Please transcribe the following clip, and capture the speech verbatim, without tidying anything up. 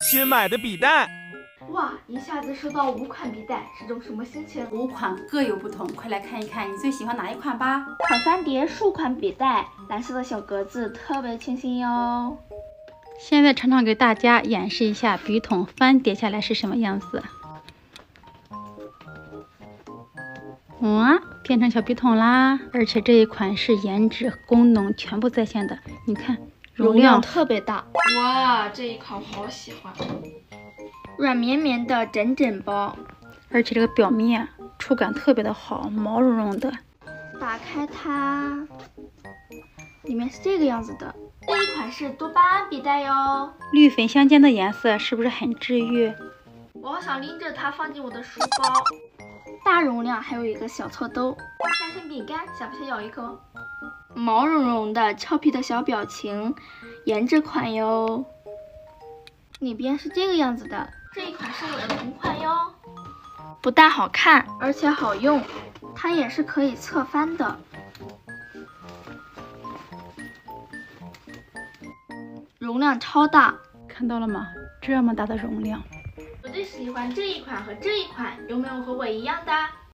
新买的笔袋。 哇，一下子收到五款笔袋，是种什么心情？ 五款各有不同，快来看一看你最喜欢哪一款吧。 款翻叠数款笔袋，蓝色的小格子特别清新哟。 现在常常给大家演示一下笔筒翻叠下来是什么样子。哇，变成小笔筒啦！而且这一款是颜值、功能全部在线的，你看容量特别大。哇，这一款好喜欢，软绵绵的整整包， 而且这个表面触感特别的好，毛茸茸的。 打开它，里面是这个样子的。这一款是多巴胺笔袋哟， 绿粉相间的颜色是不是很治愈？ 我好想拎着它放进我的书包。大容量，还有一个小错兜。夹心饼干，想不想咬一口？毛茸茸的俏皮的小表情，颜值款哟。里边是这个样子的，这一款是我的同款哟。不但好看，而且好用，它也是可以侧翻的。容量超大， 看到了吗？这么大的容量。 我最喜欢这一款和这一款，有没有和我一样的？